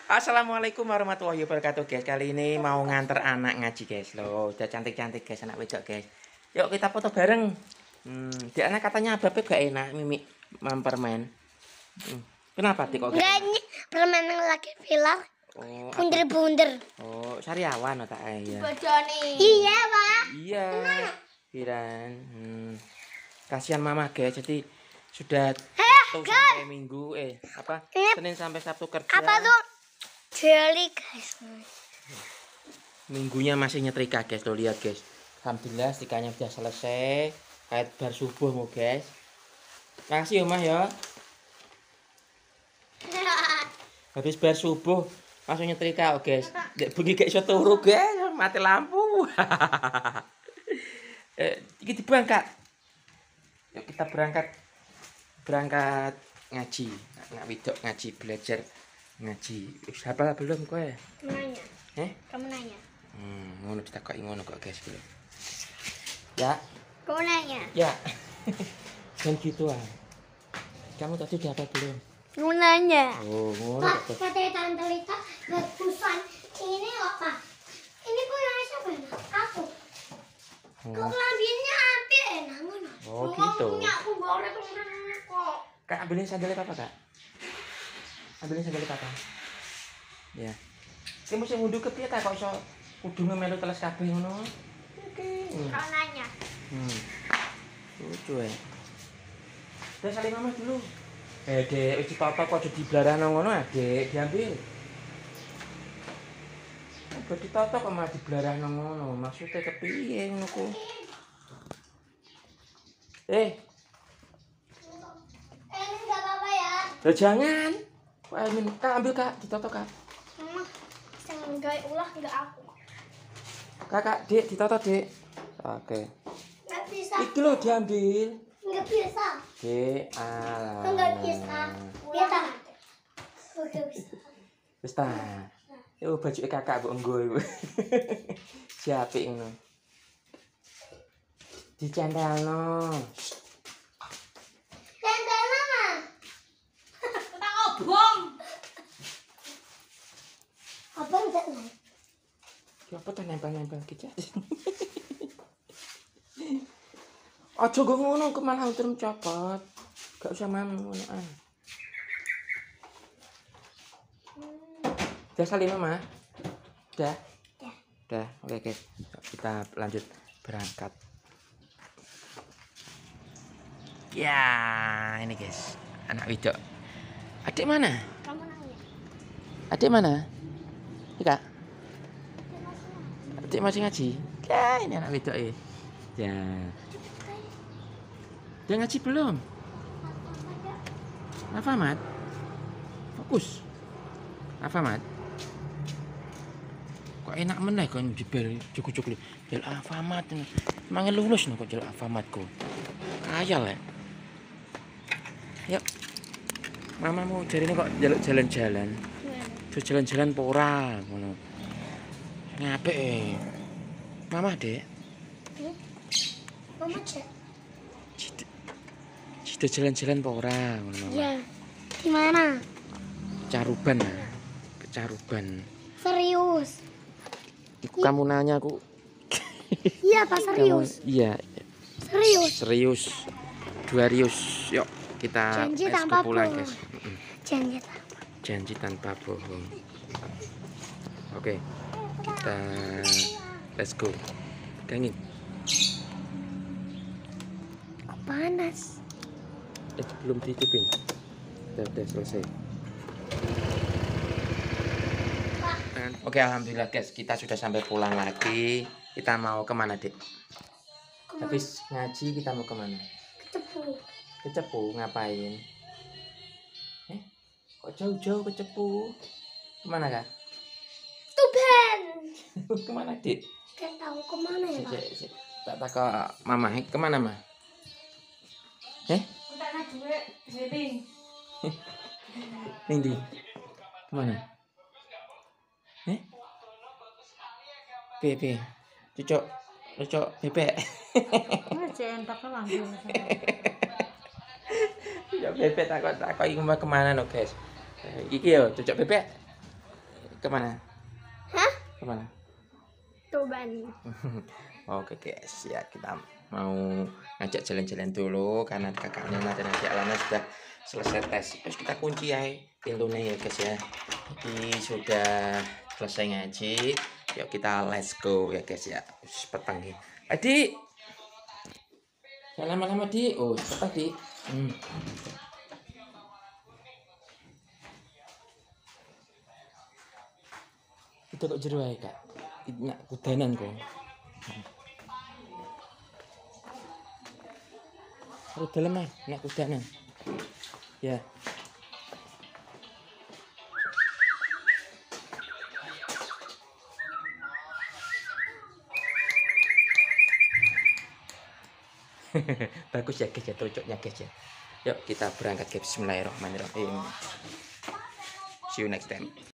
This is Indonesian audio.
Assalamualaikum warahmatullahi wabarakatuh guys. Kali ini mau nganter anak ngaji guys. Loh, udah cantik-cantik guys anak wedok guys. Yuk kita foto bareng. Dia anak katanya Babe gak enak Mimi permen. Kenapa Tik kok gak enak? Enggak, permen yang lagi viral. Oh, bunder-bunder. oh, sariawan tak ya. Iya, Pak. Iya. Piran. Kasihan mama guys. Jadi sudah Sabtu sampai Minggu Senin sampai Sabtu kerja. Apa tuh? Jelly guys. Minggunya masih nyetrika guys, tuh lihat guys. Alhamdulillah setrikanya sudah selesai. Kayak bar subuh mau guys. Makasih Omah ya. Habis bar subuh langsung nyetrika guys. Dek bengi gak iso turu guys, mati lampu. Kita berangkat. Yuk kita berangkat ngaji. Nak widok ngaji, belajar ngaji. Siapa belum kowe? Kamu nanya. Kamu nanya. Ngono ditakoki ngono kok guys. Ya. Kamu nanya. Ya. Dan gitu ah. Kamu tadi udah apa belum? Kamu nanya. Oh, ngono. Pak, katanya Tante Lita bagusan ini kok, Pak. Ini punya siapa ya? Aku. Kok lambinya api enak ngono. Oh, gitu. Punya aku goreng kok. Kak, ambilin sandalnya papa, Kak. Ambilin sandalnya papa. Ya. Ki mesti ngunduh ke piye ta kok iso kudune melu teles kabeh ngono. Oke. Kau nanya. Lucu ya. Udah saling mama dulu. Dek, wis ditotok kok aja diblarano ngono, Dek, diambil. Kok ditotok kok malah diblarano ngono, maksudnya kepiye ngono ku? Ini enggak apa-apa ya. Jangan. Kok Amin, Kak ambil Kak, ditotok Kak. Mama, jangan gaya ulah enggak aku. Kakak, Dek, ditotok, Dek. Oke. Enggak bisa. Iki lho diambil. Enggak bisa. Dek, alah. Enggak bisa. Bisa. Enggak bisa. Wis ta. Yo bajuke kakak mbok enggo iku. Siapik ngono. Dicendalno. Cendal Mama. Tak obong. Abang enggak naik. Ya apa tuh nempel-nempel gitu. Aja go ngono ke malah terus copot. Gak usah ngonoan. Udah salim Mama? Udah? Udah. Oke guys. Kita lanjut berangkat. Ya, ini guys. Anak widok. Adik mana? Kamu nanya. Adik mana? Ika? Adik masih ngaji? Ya, ini anak wedok ya. Ya. Dia ngaji belum? Alfamart? Fokus. Alfamart? Kok enak meneh kok jebel cukup-cukup. Jel Alfamart. Emang lulus no kok jel Alfamart kok. Ayal ya. Yuk. Mama mau jari ini kok jalan-jalan. Terus jalan-jalan pora ngono. Ngapik Mama, Dek. Mama cek. Sudah jalan-jalan pora ngono. Iya. Di mana? Caruban. Kecaruban. Serius. Iku kamu nanya aku. Iya, Pak, serius. Iya. Serius. Serius. 2 rius. Yuk, kita Janji tanpa pulang, bohong. guys. Janji tanpa. Janji tanpa bohong. Oke. Kita let's go. Pegangin. Kok panas? Belum ditutupin. Udah selesai. Oke, alhamdulillah guys, kita sudah sampai pulang lagi. Kita mau kemana, Dek? Habis ngaji kita mau kemana? Cepu. Ke Cepu, ngapain? Kok jauh-jauh ke Cepu? Kemana, Kak? Tuben. Kemana, Dek? Gak tahu kemana ya, Pak. Tak ke Mama, kemana, Ma? Udah duit, jadi. Nindi, kemana? Piye? Cucuk bebek. Entak lambung. Cucuk bebek takut iki kemana no, guys. Iki yo cucuk bebek. Kemana? Hah? Kemana? Tuban. Oke guys, ya kita mau ngajak jalan-jalan dulu karena kakaknya dan adik Alana sudah selesai tes. Terus kita kunci ya pintunya ya guys ya. Jadi sudah selesai ngaji. Yuk kita let's go ya guys ya. Petang nih. Adik. Jangan lama-lama Dik. Oh, petang Dik. Itu kok jeru ae, Kak. Nak kudanan kok. Harus dalam ah, nak kudanan. Ya. Bagus ya guys ya, cocoknya guys ya. Yuk kita berangkat guys. Bismillahirrahmanirrahim. See you next time.